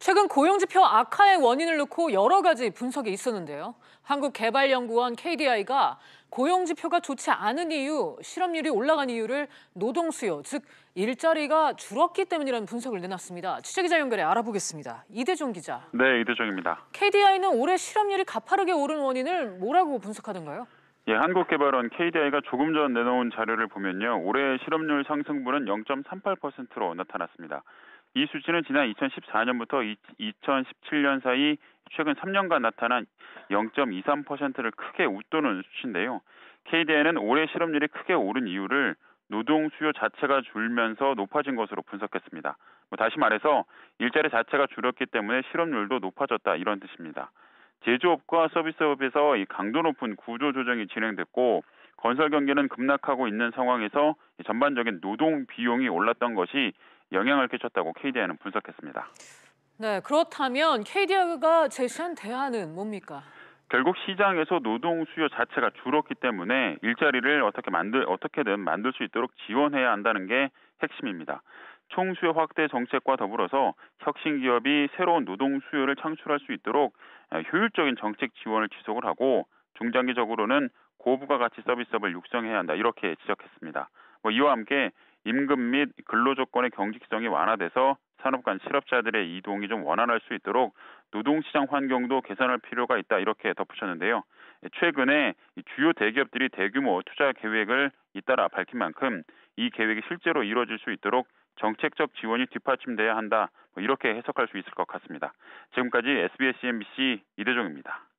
최근 고용지표 악화의 원인을 놓고 여러 가지 분석이 있었는데요. 한국개발연구원 KDI가 고용지표가 좋지 않은 이유, 실업률이 올라간 이유를 노동 수요, 즉 일자리가 줄었기 때문이라는 분석을 내놨습니다. 취재기자 연결해 알아보겠습니다. 이대종 기자. 네, 이대종입니다. KDI는 올해 실업률이 가파르게 오른 원인을 뭐라고 분석하던가요? 예, 한국개발원 KDI가 조금 전 내놓은 자료를 보면요. 올해 실업률 상승분은 0.38%로 나타났습니다. 이 수치는 지난 2014년부터 2017년 사이 최근 3년간 나타난 0.23%를 크게 웃도는 수치인데요. KDI는 올해 실업률이 크게 오른 이유를 노동 수요 자체가 줄면서 높아진 것으로 분석했습니다. 다시 말해서 일자리 자체가 줄었기 때문에 실업률도 높아졌다 이런 뜻입니다. 제조업과 서비스업에서 이 강도 높은 구조 조정이 진행됐고 건설 경기는 급락하고 있는 상황에서 전반적인 노동 비용이 올랐던 것이 영향을 끼쳤다고 KDI는 분석했습니다. 네, 그렇다면 KDI가 제시한 대안은 뭡니까? 결국 시장에서 노동 수요 자체가 줄었기 때문에 일자리를 어떻게든 만들 수 있도록 지원해야 한다는 게 핵심입니다. 총수요 확대 정책과 더불어서 혁신 기업이 새로운 노동 수요를 창출할 수 있도록 효율적인 정책 지원을 지속을 하고 중장기적으로는 고부가가치 서비스업을 육성해야 한다 이렇게 지적했습니다. 이와 함께 임금 및 근로조건의 경직성이 완화돼서 산업 간 실업자들의 이동이 좀 원활할 수 있도록 노동시장 환경도 개선할 필요가 있다 이렇게 덧붙였는데요. 최근에 주요 대기업들이 대규모 투자 계획을 잇따라 밝힌 만큼 이 계획이 실제로 이루어질 수 있도록 정책적 지원이 뒷받침돼야 한다 이렇게 해석할 수 있을 것 같습니다. 지금까지 SBS CNBC 이대종입니다.